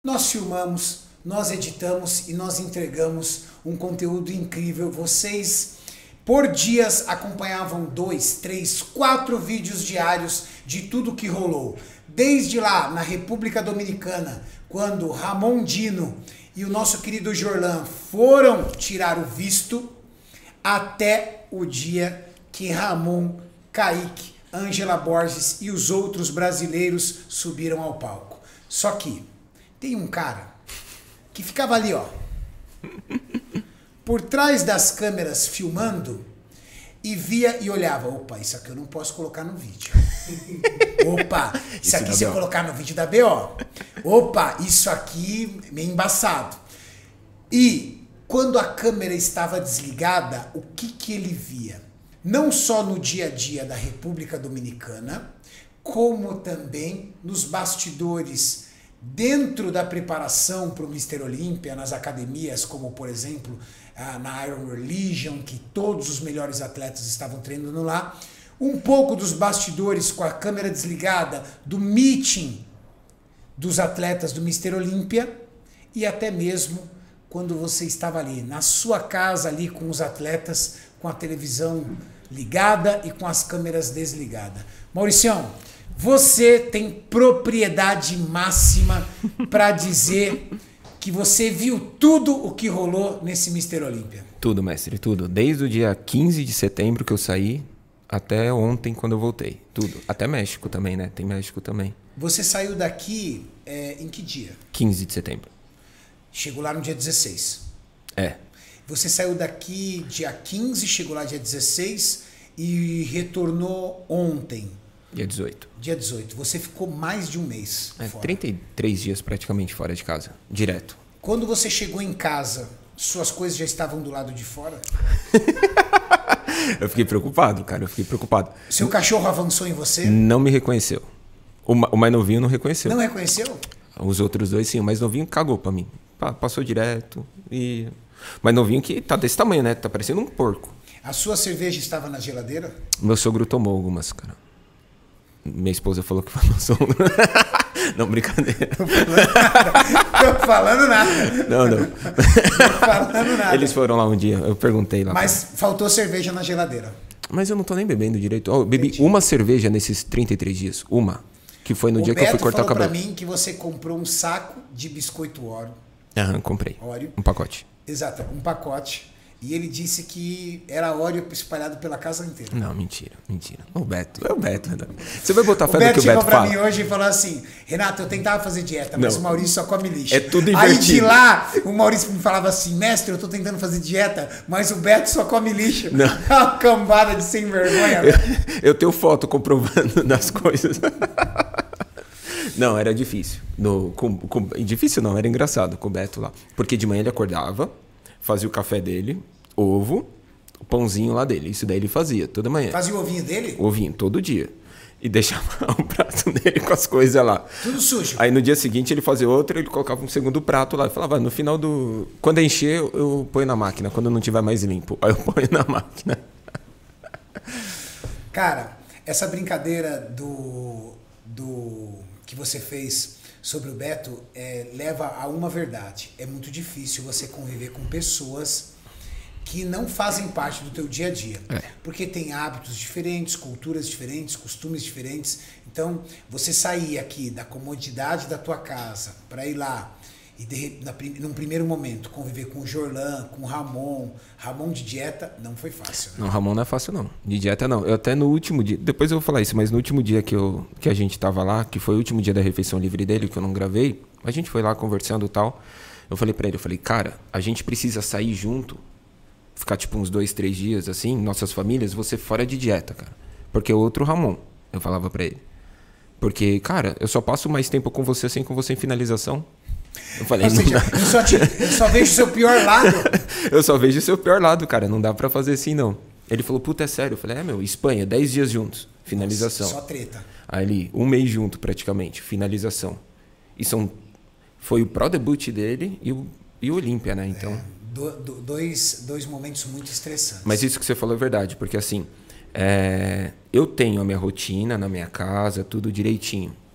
Nós filmamos, nós editamos e nós entregamos um conteúdo incrível. Vocês, por dias, acompanhavam 2, 3, 4 vídeos diários de tudo que rolou. Desde lá, na República Dominicana, quando Ramon Dino e o nosso querido Jorlan foram tirar o visto, até o dia que Ramon, Kaique, Ângela Borges e os outros brasileiros subiram ao palco. Só que tem um cara que ficava ali, ó, por trás das câmeras filmando e via e olhava, opa, isso aqui eu não posso colocar no vídeo. Opa, isso aqui se eu colocar no vídeo da BO. Opa, isso aqui é embaçado. E quando a câmera estava desligada, o que ele via? Não só no dia a dia da República Dominicana, como também nos bastidores, dentro da preparação para o Mr. Olímpia, nas academias, como por exemplo na Iron Religion, que todos os melhores atletas estavam treinando lá, um pouco dos bastidores com a câmera desligada, do meeting dos atletas do Mr. Olímpia, e até mesmo quando você estava ali, na sua casa ali com os atletas, com a televisão ligada e com as câmeras desligadas. Mauricião, você tem propriedade máxima para dizer que você viu tudo o que rolou nesse Mr. Olímpia. Tudo, mestre, tudo. Desde o dia 15 de setembro que eu saí até ontem quando eu voltei. Tudo. Até México também, né? Tem México também. Você saiu daqui em que dia? 15 de setembro. Chegou lá no dia 16. É. Você saiu daqui dia 15, chegou lá dia 16 e retornou ontem. Dia 18. Dia 18. Você ficou mais de um mês fora. 33 dias praticamente fora de casa. Direto. Quando você chegou em casa, suas coisas já estavam do lado de fora? Eu fiquei preocupado, cara. Eu fiquei preocupado. Seu cachorro avançou em você? Não me reconheceu. O mais novinho não reconheceu. Não reconheceu? Os outros dois, sim. O mais novinho cagou pra mim. Passou direto. E... O mais novinho que tá desse tamanho, né? Tá parecendo um porco. A sua cerveja estava na geladeira? Meu sogro tomou algumas, cara. Minha esposa falou que foi meu sogro. Não, brincadeira. Tô falando nada. Não. Tô falando nada. Eles foram lá um dia, eu perguntei lá. Mas faltou cerveja na geladeira. Mas eu não tô nem bebendo direito. Eu bebi uma cerveja nesses 33 dias. Uma. Que foi no dia que eu fui cortar o cabelo. Beto falou pra mim que você comprou um saco de biscoito Oreo. Aham, comprei. Oreo. Um pacote. Exato, um pacote. E ele disse que era Oreo espalhado pela casa inteira. Não, mentira. É o Beto. Você vai botar fé no que o Beto chegou pra fala? mim hoje e falou assim, Renato, eu tentava fazer dieta, mas Não. o Maurício só come lixo. É tudo Aí invertido. de lá, o Maurício me falava assim, mestre, eu tô tentando fazer dieta, mas o Beto só come lixo. Não. Uma cambada de sem vergonha. Eu tenho foto comprovando das coisas. Não, era difícil. Difícil não, era engraçado com o Beto lá. Porque de manhã ele acordava, fazia o café dele, ovo, o pãozinho lá dele. Isso daí ele fazia toda manhã. Fazia o ovinho dele? O ovinho, todo dia. E deixava o prato dele com as coisas lá. Tudo sujo. Aí no dia seguinte ele fazia outro, ele colocava um segundo prato lá. E falava, no final do... Quando encher, eu ponho na máquina. Quando não tiver mais limpo, aí eu ponho na máquina. Cara, essa brincadeira do que você fez sobre o Beto leva a uma verdade. É muito difícil você conviver com pessoas que não fazem parte do teu dia a dia. Porque tem hábitos diferentes, culturas diferentes, costumes diferentes. Então, você sair aqui da comodidade da tua casa para ir lá e num primeiro momento conviver com o Jorlan, com o Ramon de dieta, não foi fácil. Né? Não, Ramon não é fácil não. De dieta não. Eu até no último dia, depois eu vou falar isso, mas no último dia que a gente tava lá, que foi o último dia da refeição livre dele, que eu não gravei, a gente foi lá conversando e tal. Eu falei pra ele, cara, a gente precisa sair junto, ficar tipo uns 2, 3 dias assim, nossas famílias, você fora de dieta, cara. Porque é outro Ramon, eu falava pra ele. Porque, cara, eu só passo mais tempo com você assim, com você em finalização. Eu falei, seja, eu só vejo o seu pior lado. Eu só vejo o seu pior lado, cara. Não dá pra fazer assim, não. Ele falou, puta, é sério. Eu falei, Espanha, 10 dias juntos. Finalização. Nossa, só treta. Aí ele, um mês junto praticamente. Finalização. E foi o pro debut dele e o Olímpia, né? Então... Dois momentos muito estressantes. Mas isso que você falou é verdade. Porque assim, eu tenho a minha rotina na minha casa, tudo direitinho.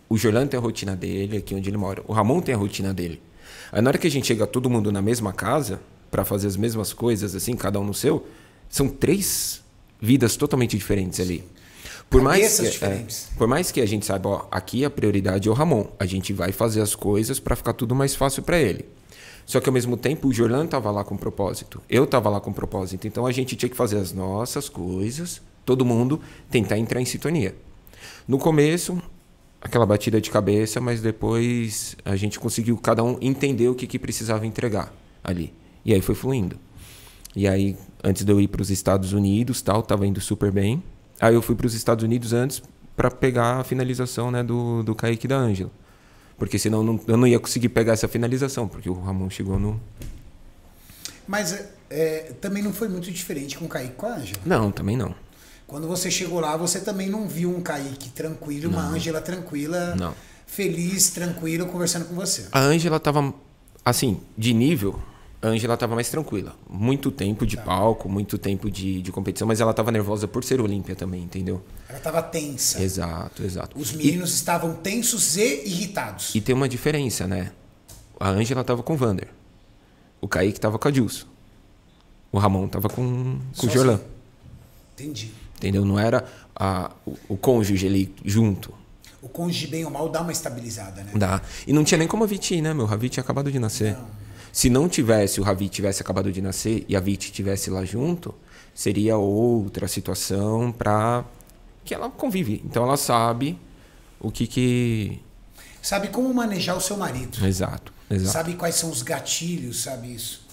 O Jorlan tem a rotina dele, aqui onde ele mora. O Ramon tem a rotina dele. Aí na hora que a gente chega todo mundo na mesma casa, para fazer as mesmas coisas, assim, cada um no seu, são 3 vidas totalmente diferentes ali. Por mais que a gente saiba, ó, aqui a prioridade é o Ramon. A gente vai fazer as coisas para ficar tudo mais fácil para ele. Só que ao mesmo tempo o Jorlan estava lá com propósito. Eu estava lá com propósito. Então a gente tinha que fazer as nossas coisas, todo mundo tentar entrar em sintonia. No começo, aquela batida de cabeça, mas depois a gente conseguiu cada um entender o que precisava entregar ali. E aí foi fluindo. E aí, antes de eu ir para os Estados Unidos, tal, tava indo super bem. Aí eu fui para os Estados Unidos antes para pegar a finalização, né, do Kaique e da Ângela. Porque senão eu não ia conseguir pegar essa finalização, porque o Ramon chegou no... Mas também não foi muito diferente com o Kaique e com a Ângela. Não, também não. Quando você chegou lá, você também não viu um Kaique tranquilo, uma Ângela tranquila, feliz, tranquilo, conversando com você. A Ângela tava, assim, de nível... A Ângela estava mais tranquila. Muito tempo de palco, muito tempo de competição, mas ela estava nervosa por ser Olímpia também, entendeu? Ela estava tensa. Exato. Os meninos estavam tensos e irritados. E tem uma diferença, né? A Ângela estava com o Vander. O Kaique estava com a Jules. O Ramon estava com o Jorlan. Entendi. Entendeu? Não era o cônjuge ali junto. O cônjuge, bem ou mal, dá uma estabilizada, né? Dá. E não tinha nem como a Viti ir, né, meu? A Viti tinha acabado de nascer. Não. Se não tivesse, o Ravi tivesse acabado de nascer e a Viti estivesse lá junto, seria outra situação para que ela convive. Então ela sabe o que... Sabe como manejar o seu marido. Exato. Sabe quais são os gatilhos, sabe isso.